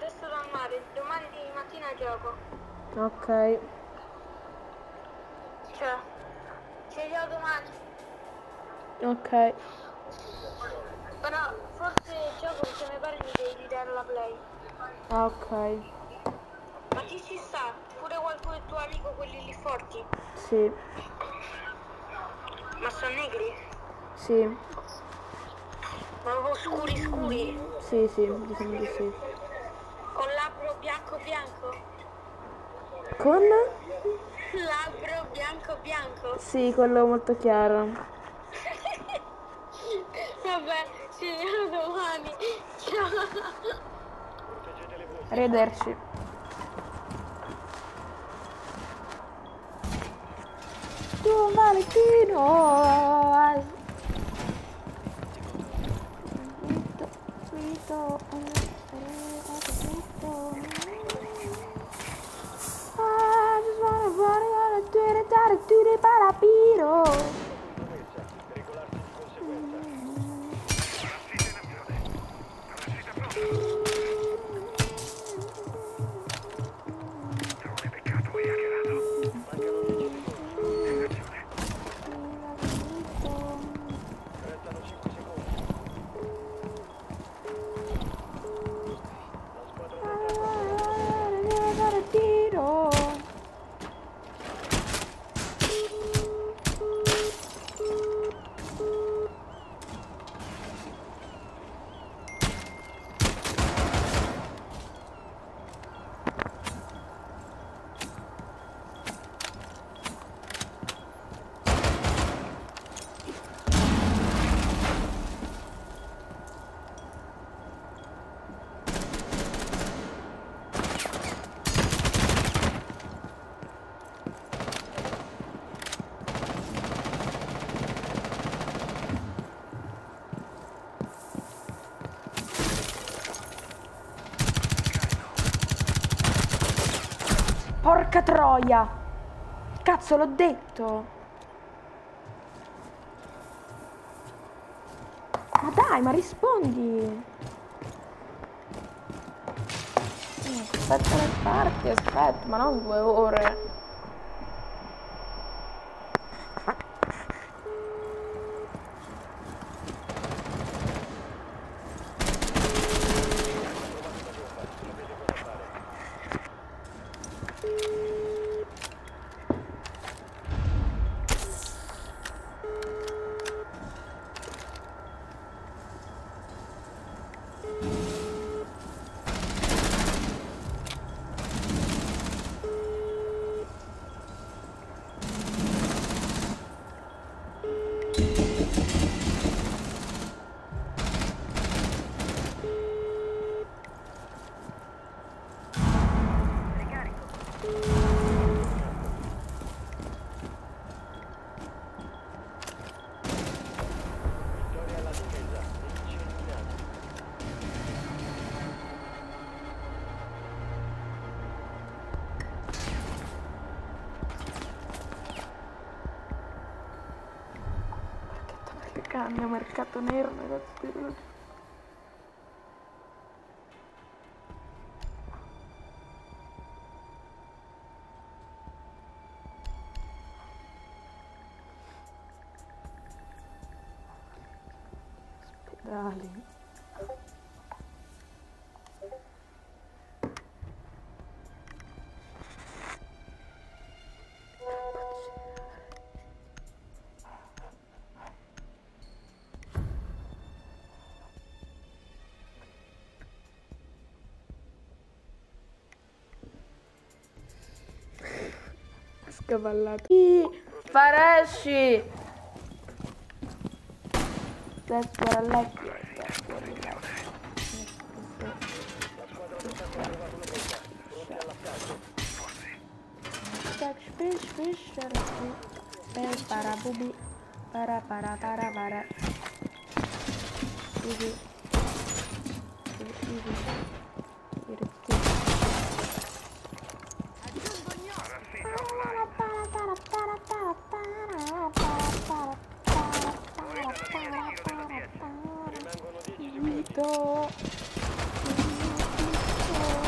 adesso dal mare, domani di mattina gioco. Ok. Cioè, ci vediamo domani. Ok. Però forse gioco perché mi pare mi devi ridare la play. Ah, ok. Ma chi ci sta? Pure qualcuno del tuo amico, quelli lì forti? Sì. Ma sono negri? Sì. Ma proprio scuri scuri? Sì, sì, diciamo di sì. Con labbro bianco bianco? Con? Labbro bianco bianco? Sì, quello molto chiaro. Vabbè, ci vediamo domani. Ciao. Arrivederci. Tu Valentino. Vito. I just wanna run on a do parapiro. Porca troia! Cazzo, l'ho detto! Ma dai, ma rispondi! Aspetta le parti, aspetta, ma non 2 ore! Cambia mercato nero, negozio. Ospedali. Scavallati. Faresci. That's what I like. That's what I like. Fish, para bubi, para. Easy. Vito.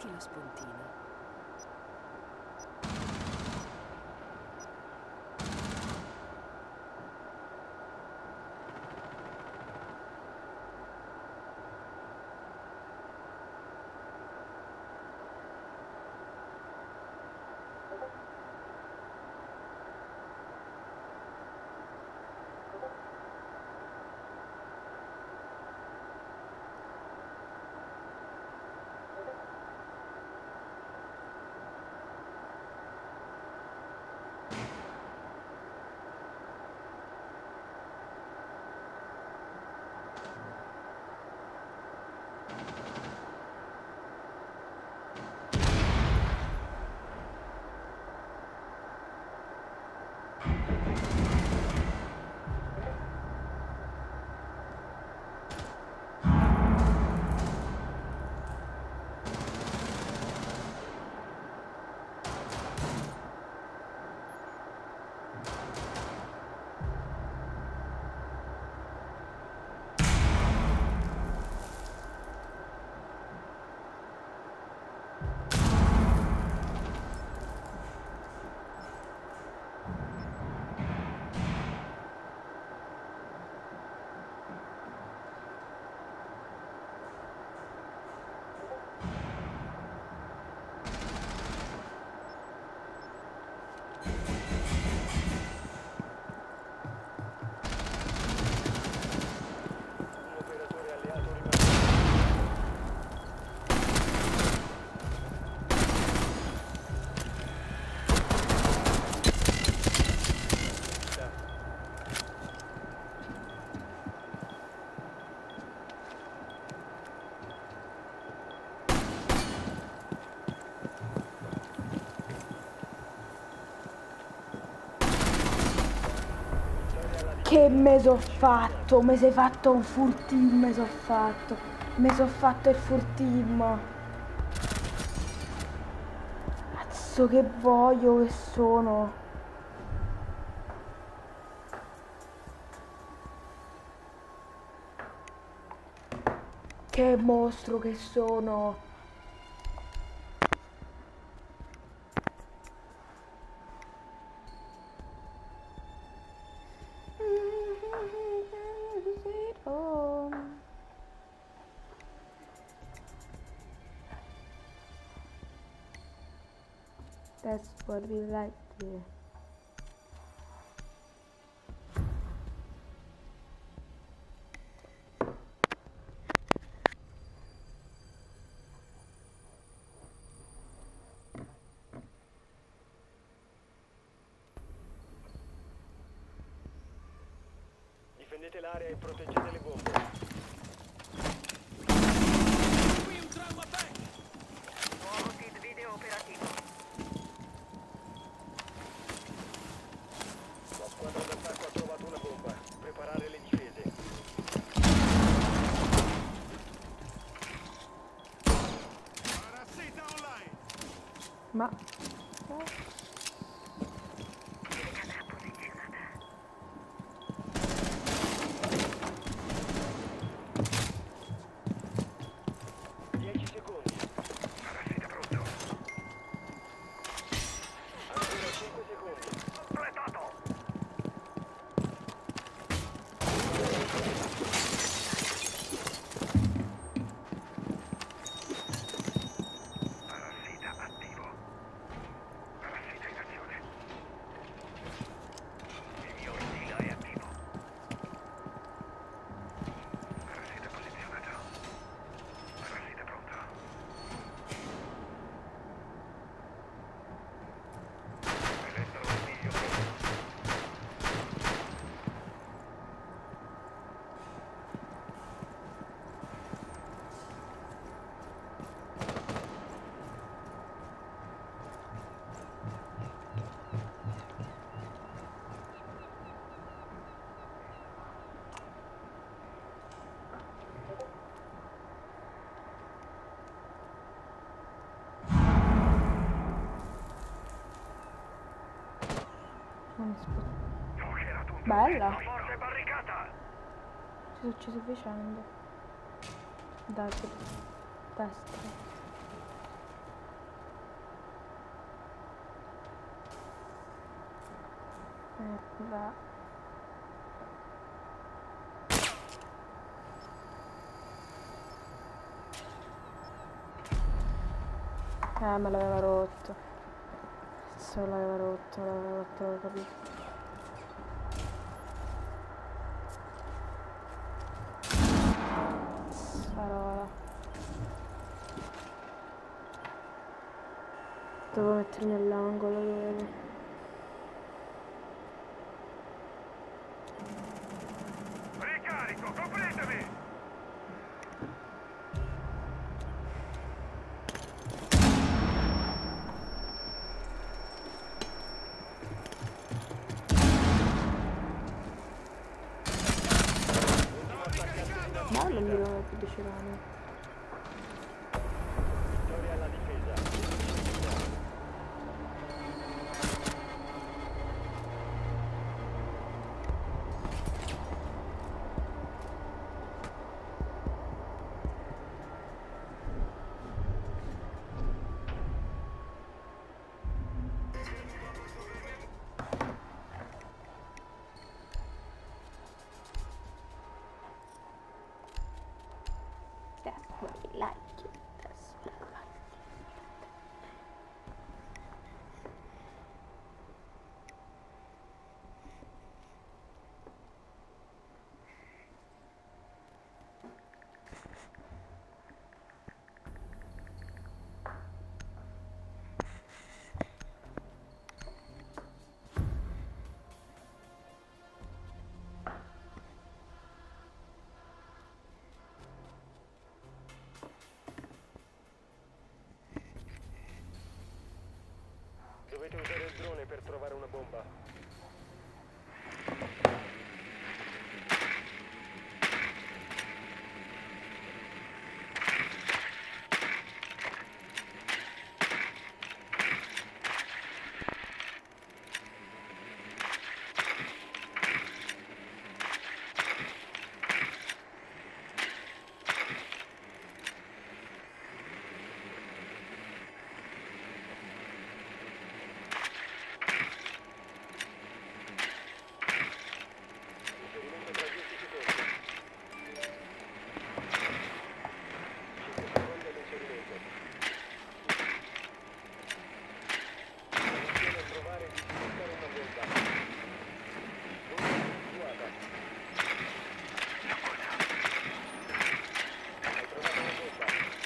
Metti la spuntina. Che me so fatto? Mi sei fatto un furtim, me so fatto. Me so fatto il furtim. Cazzo che voglio che sono. Che mostro che sono. That's what we like here. Difendete l'area e proteggete le bombe. Qui un trauma pack! Nuovo feed video operativo. La squadra d'attacco ha trovato una bomba. Preparare le difese. Parassita online! Ma Telecamera posizionata. Secondi. Parassita pronto! Ancora 5 secondi. Completato! Parassita attivo. Parassita in azione. Il mio ordina è attivo. Parassita posizionato. Parassita pronto. Elettro artiglio pronto. non si può. Era tutto. Bella. Forte barricata! Ci succede vicende. Dai, destra. Merda. Me l'aveva rotto. Cazzo, l'aveva rotto, l'avevo capito. Parola. Devo mettermi all'angolo, dovevo. Ricarico, completami! Ma non mi devo più decidere. Vittoria alla difesa. That's what I like. That's what I like. Dovete usare il drone per trovare una bomba. Inserimento tra 10 secondi. 5 secondi all'inserimento. Attenzione a trovare e distruggere una bomba. Bomba individuata. Hai trovato una bomba.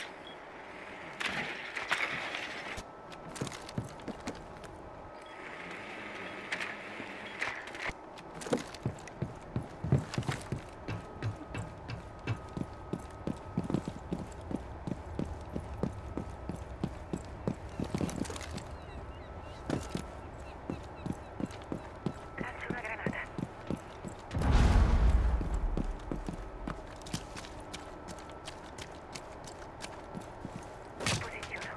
Lancio una granata. Posiziono.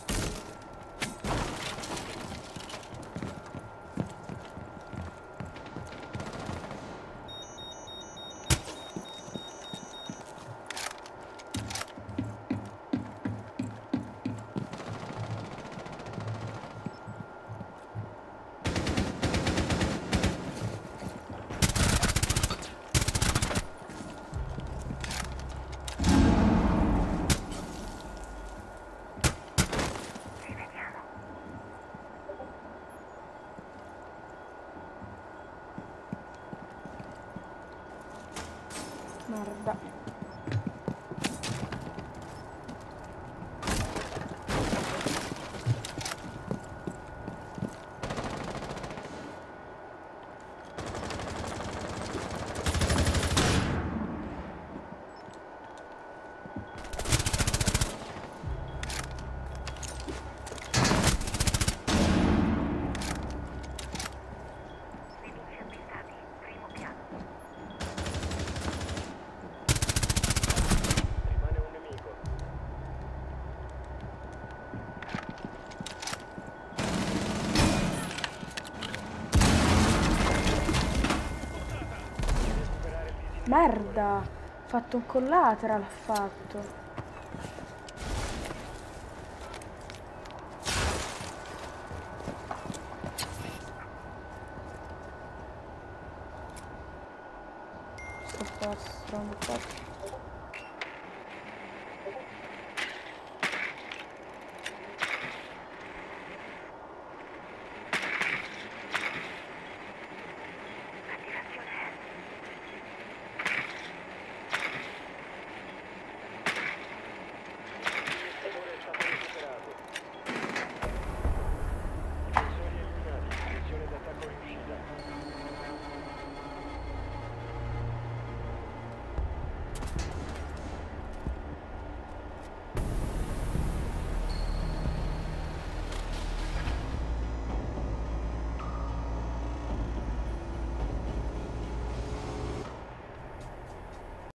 Rivediamo. Merda. Nemici avvistati. Primo piano. Rimane un nemico. Deve superare il disintegratore. Merda. Ha fatto un collateral, ha fatto. Round up.